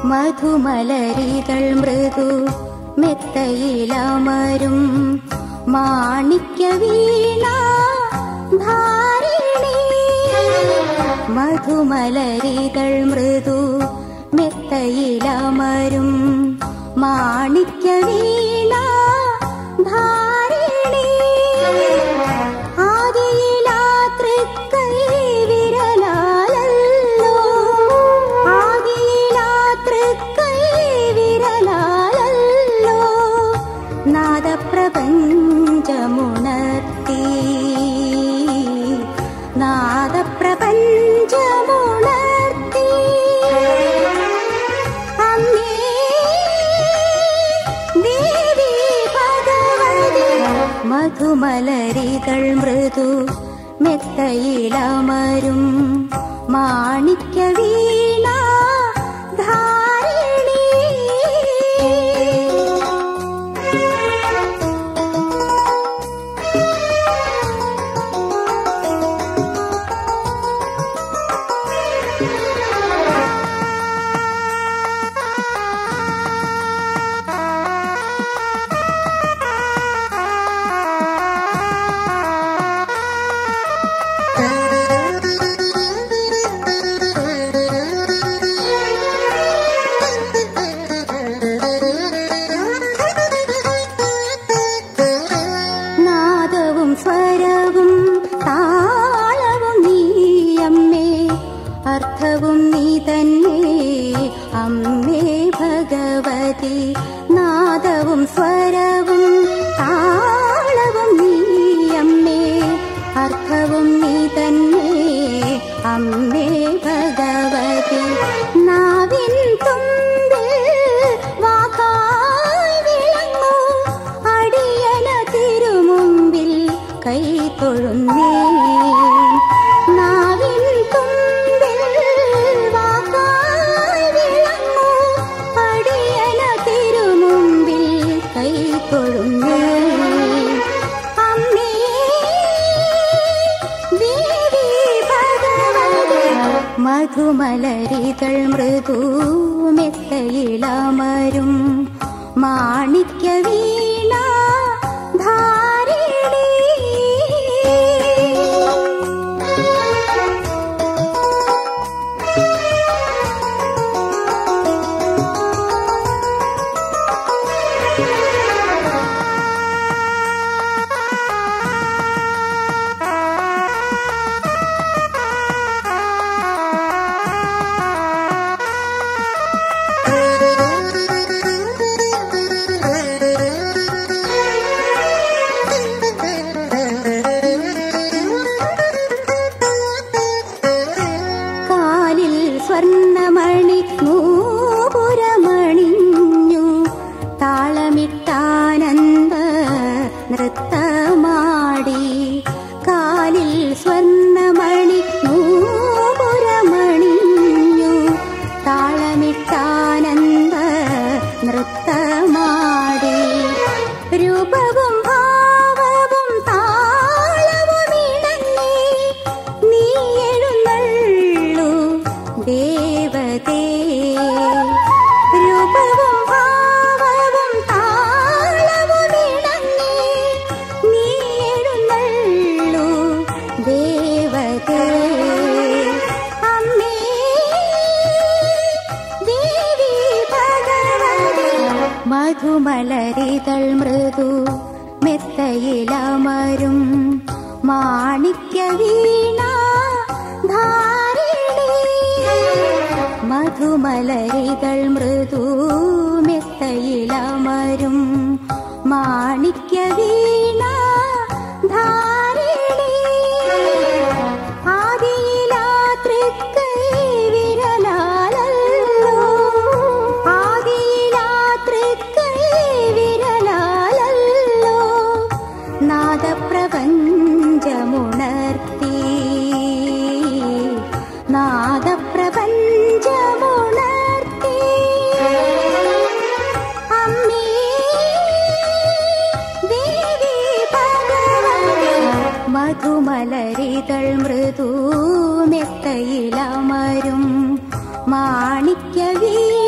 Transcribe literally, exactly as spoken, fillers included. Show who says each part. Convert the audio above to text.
Speaker 1: മധുമലരികൾ മൃദു മെത്തയിലമരും മാണിക്യ വീണ ധാരിണി. മധുമലരികൾ മൃദു മെത്തയിലമരും മാണിക്യ വീണ ധാരിണി. ആദിയിലാ തൃക്കൈ വിരലാലല്ലോ, ആദിയിലാ തൃക്കൈ വിരലാലല്ലോ നാദപ്രപഞ്ചമുണർത്തി, നാദപ്രപഞ്ചമുണർത്തി. അമ്മേ ദേവി ഭഗവതി. മധുമലരികൾ മൃദു മെത്തയിലമരും മാണിക്യ വീണ ധാരിണി. അർത്ഥവും നീ തന്നെ അമ്മേ ഭഗവതി. നാദവും സ്വരവും താളവും നീ അമ്മേ, അർത്ഥവും നീ തന്നെ അമ്മേ ഭഗവതി. നാവിൻ തുമ്പിൽ വാക്കായി വിളങ്ങൂ അടിയന തിരുമുമ്പിൽ കൈ തൊഴുന്നേ. നാവിൻ തുമ്പിൽ വാക്കായി വിളങ്ങൂ അടിയന തിരുമുമ്പിൽ കൈ തൊഴുന്നേ. അമ്മേ ദേവി ഭഗവതി. മധുമലരികൾ മൃദു മെത്തയിലമരും മാണിക്യ വീണ ധാരിണി. സ്വർണമണി നൂപുരമണിഞ്ഞു താളമിട്ടാനന്ദ നൃത്തമാടി. കാലിൽ സ്വർണമണി നൂപുരമണിഞ്ഞു താളമിട്ടാനന്ദ നൃത്തമാടി. രൂപവും ഭാവവും താളവും ഇണങ്ങി നീ എഴുന്നള്ളു ദേവതേ. രൂപവും ഭാവവും താളവും ഇണങ്ങി നീ എഴുന്നള്ളു ദേവതേ. അമ്മേ ദേവി ഭഗവതി. മധുമലരികൾ മൃദു മെത്തയിലമരും മാണിക്യ വീണ ധാരിണി. മധുമലരികൾ മൃദു മെത്തയിലമരും മാണിക്യ വീണ ധാരിണി. ആദിയിലാ തൃക്കൈ വിരലാലല്ലോ, ആദിയിലാ തൃക്കൈ വിരലാലല്ലോ നാദപ്രപഞ്ചമുണർത്തി, നാദപ്രപഞ്ചമുണർത്തി. അമ്മേ ദേവി ഭഗവതി. മധുമലരികൾ മൃദു മെത്തയിലമരും മാണിക്യ വീണ